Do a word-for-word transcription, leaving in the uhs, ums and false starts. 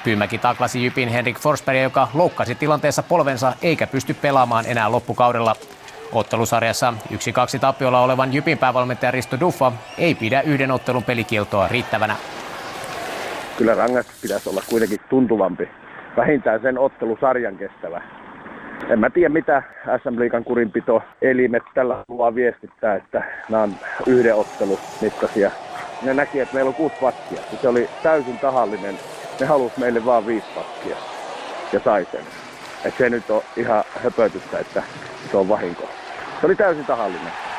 Pyymäki taklasi Jypin Henrik Forsbergia, joka loukkasi tilanteessa polvensa eikä pysty pelaamaan enää loppukaudella. Ottelusarjassa yksi kaksi tappiolla olevan Jypin päävalmentaja Risto Duffa ei pidä yhden ottelun pelikieltoa riittävänä. Kyllä rangaistus pitäisi olla kuitenkin tuntuvampi. Vähintään sen ottelusarjan kestävä. En mä tiedä mitä S M-liigan kurinpitoelimet tällä haluaa viestittää, että nämä on yhden ottelun mittaisia. Ne näki, että meillä on kuusi pakkia. Se oli täysin tahallinen. Ne halusi meille vaan viisi pakkia ja sai sen. Et se nyt on ihan höpötystä, että se on vahinko. Se oli täysin tahallinen.